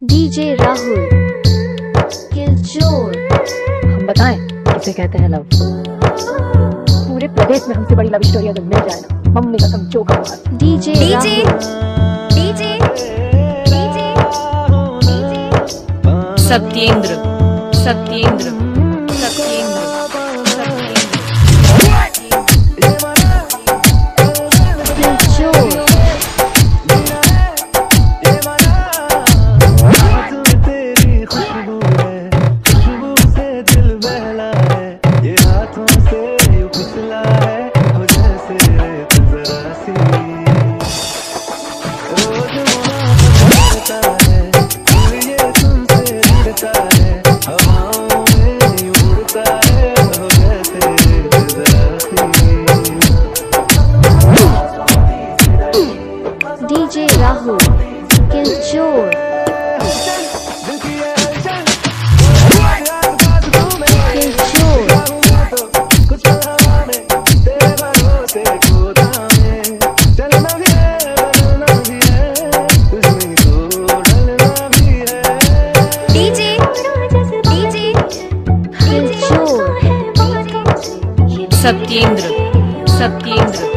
DJ Rahul किलचोर। हम बताएं किसे कहते हैं लव। पूरे प्रदेश में हमसे बड़ी लव स्टोरी अगर मिल जाए ना, मम्मी कसम चौका मार। DJ DJ DJ DJ Satyendra Satyendra Satyendra Kilchor. DJ Rahul Kilchor. DJ DJ Kilchor. Satyendra Satyendra